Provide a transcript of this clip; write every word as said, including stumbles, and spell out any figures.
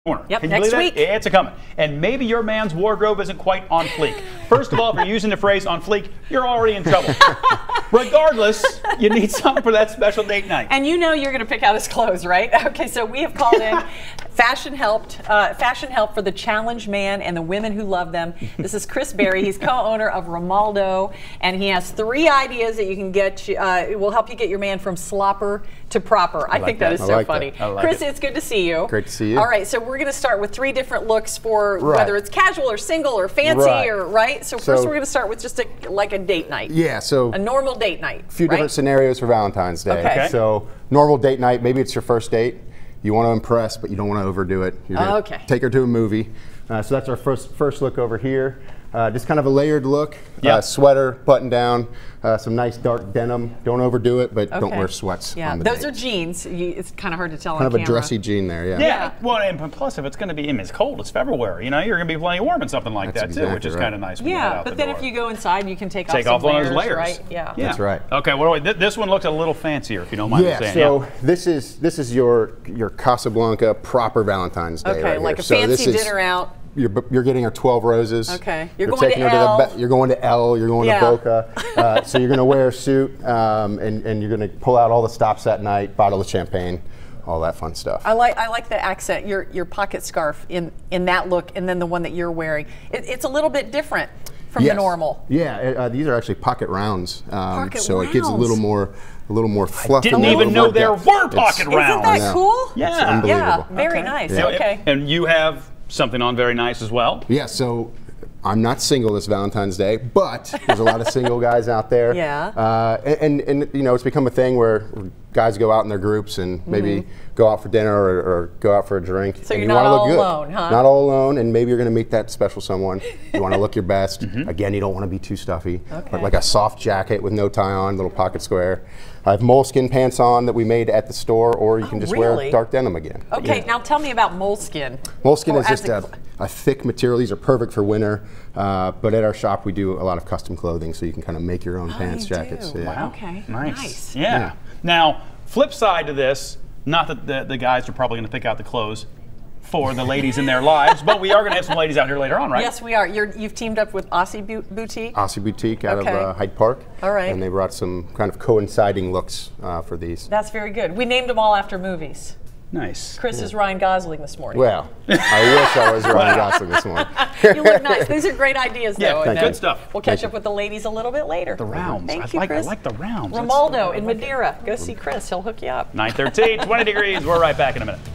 Corner. Yep, Can you next believe week. that? It's a coming. And maybe your man's wardrobe isn't quite on fleek. First of all, if you're using the phrase on fleek, you're already in trouble. Regardless, you need something for that special date night. And you know you're going to pick out his clothes, right? Okay, so we have called in fashion helped, uh, fashion help for the challenge man and the women who love them. This is Chris Berre. He's co-owner of Romualdo, and he has three ideas that you can get. Uh, it will help you get your man from slopper to proper. I, I like think that, that is I so like funny. Like Chris, it. It's good to see you. Great to see you. All right, so we're going to start with three different looks for right. whether it's casual or single or fancy right. or right. So, so first, we're going to start with just a, like a date night. Yeah, so a normal date night. A few right? different scenarios for Valentine's Day. Okay. So normal date night, maybe it's your first date. You want to impress, but you don't want to overdo it. You're gonna okay. Take her to a movie. Uh, so that's our first first look over here. Uh, just kind of a layered look. Yep. Uh, sweater, button down, uh, some nice dark denim. Don't overdo it, but okay. don't wear sweats. Yeah, on the those date. are jeans. You, it's kind of hard to tell kind on of camera. a dressy jean there, yeah. Yeah, yeah. well, and plus if it's going to be, I mean, it's cold, it's February, you know, you're going to be plenty warm in something like That's that exactly too, which is right. kind of nice when you head Yeah, out but the then door. if you go inside, you can take, Take off, off some one of those layers, layers. right? Yeah. That's right. Okay, what do we, th this one looks a little fancier, if you don't mind yeah, me saying. so yeah, this is this is your your Casablanca proper Valentine's Day. Okay, right like here. a so fancy this is, dinner out. You're, you're getting her twelve roses. Okay. You're, You're going taking to her L. To the, you're going to L. You're going yeah. to Boca. Uh, so you're going to wear a suit, um, and, and you're going to pull out all the stops that night, bottle of champagne, all that fun stuff. I like I like the accent, your your pocket scarf in in that look, and then the one that you're wearing. It, it's a little bit different from yes. the normal. Yeah, uh, these are actually pocket rounds. Um, Pocket so rounds. it gives a little more a little more fluff. I didn't and a even little know more there depth. were It's- pocket rounds. Isn't that cool? Yeah. It's unbelievable. Yeah, very okay. nice. Yeah. Okay. And you have something on very nice as well. Yeah, so I'm not single this Valentine's Day, but there's a lot of single guys out there. Yeah. Uh, and, and, and, you know, it's become a thing where guys go out in their groups and maybe mm-hmm. go out for dinner or, or go out for a drink. So and you're you not wanna all look good. alone, huh? Not all alone, and maybe you're going to meet that special someone. You want to look your best. Mm-hmm. Again, you don't want to be too stuffy. Okay. But like a soft jacket with no tie on, little pocket square. I have moleskin pants on that we made at the store, or you can Oh, just really? wear dark denim again. Okay, yeah. now tell me about moleskin. Moleskin Or is just as a, a thick material. These are perfect for winter, uh, but at our shop we do a lot of custom clothing, so you can kind of make your own Oh, pants, you jackets. do. Yeah. Wow. Okay, Nice. nice. Yeah. Yeah. Now, flip side to this, not that the, the guys are probably going to pick out the clothes for the ladies in their lives, but we are going to have some ladies out here later on, right? Yes, we are. You're, you've teamed up with Aussie Bu- Boutique. Aussie Boutique out Okay. of uh, Hyde Park. All right. And they brought some kind of coinciding looks uh, for these. That's very good. We named them all after movies. Nice. Chris is Ryan Gosling this morning. Well, I wish I was Ryan Gosling this morning. You look nice. These are great ideas, Yeah, though. thank and you. then Good stuff. We'll catch Thank up you. with the ladies a little bit later. The rounds. Thank I you, like, Chris. I like the rounds. Romualdo in Madeira. Go see Chris. He'll hook you up. nine thirteen, twenty degrees. We're right back in a minute.